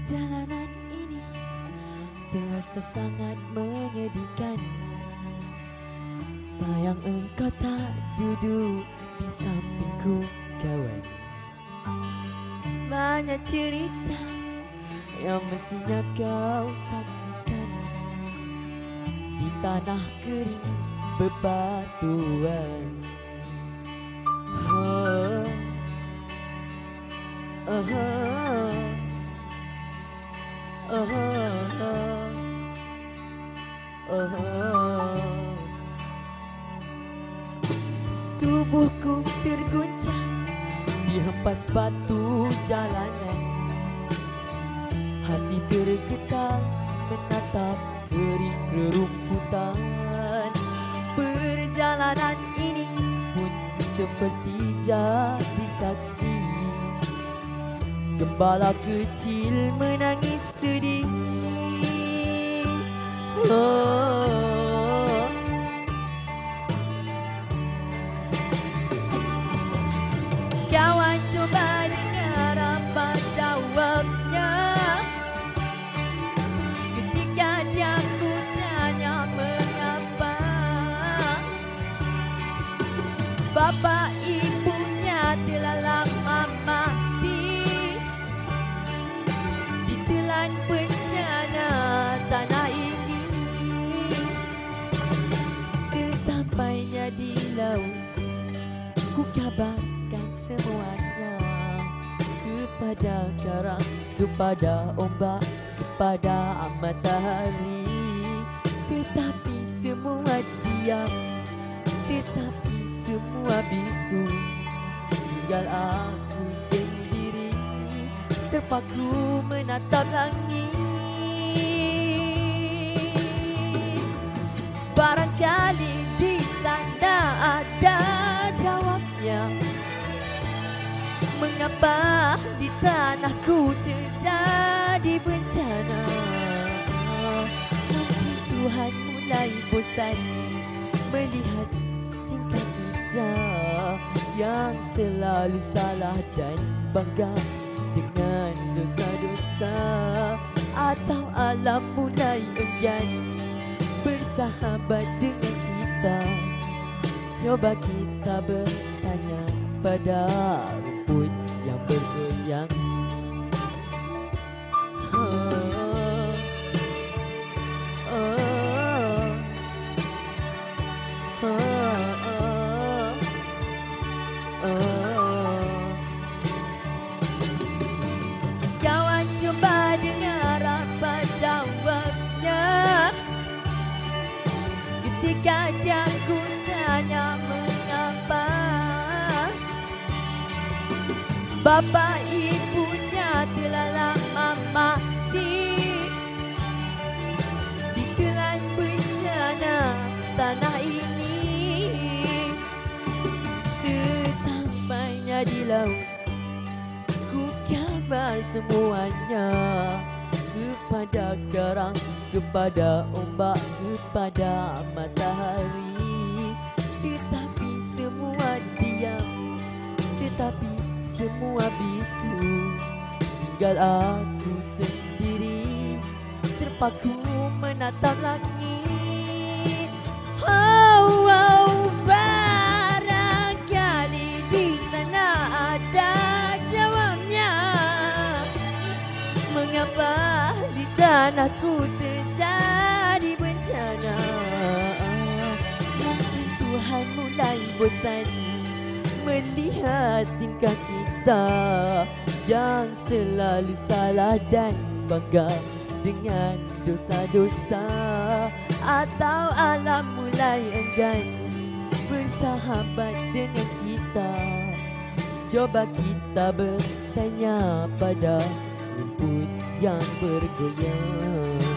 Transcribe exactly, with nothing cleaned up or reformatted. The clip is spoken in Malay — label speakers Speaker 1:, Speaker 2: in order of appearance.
Speaker 1: Perjalanan ini terasa sangat menyedihkan. Sayang engkau tak duduk di sampingku kawan. Banyak cerita yang mestinya kau saksikan di tanah kering bebatuan. Oh, oh, oh, oh, oh, oh. Tubuhku terguncang dihempas batu jalanan. Hati tergetar menatap kering rerumputan. Perjalanan ini pun seperti jadi saksi. Gembala kecil menangis sedih. Oh. Kawan coba dengar apa jawabnya ketika dia ku tanya mengapa. Bapa ibunya telah lama mati ditelan bencana tanah ini. Sesampainya di laut ku kabarkan semuanya kepada karang, kepada ombak, kepada matahari. Tetapi semua diam, tetapi semua bisu. Tinggal aku sendiri terpaku menatap langit. Barangkali di sana ada jawabnya. Mengapa di tanahku terjadi bencana? Mungkin Tuhan mulai bosan melihat tingkah kita yang selalu salah dan bangga dengan dosa-dosa. Atau alam mulai enggan bersahabat dengan kita. Coba kita bertanya pada rumput yang bergoyang. Oh, oh, oh, oh, oh. Kawan coba dengar apa jawabnya ketika dia ku tanya mengapa. Bapa ibunya telah lama mati ditelan bencana tanah ini. Sesampainya di laut ku kabar semuanya kepada karang, kepada ombak, kepada matahari. Tetapi semua diam, tetapi semua bisu. Tinggal aku sendiri terpaku menatap langit. Oh, oh, barangkali di sana ada jawabnya. Mengapa di tanahku terjadi bencana? Mungkin Tuhan mulai bosan melihat tingkah kita yang selalu salah dan bangga dengan dosa-dosa. Atau alam mulai enggan bersahabat dengan kita. Coba kita bertanya pada rumput yang bergoyang.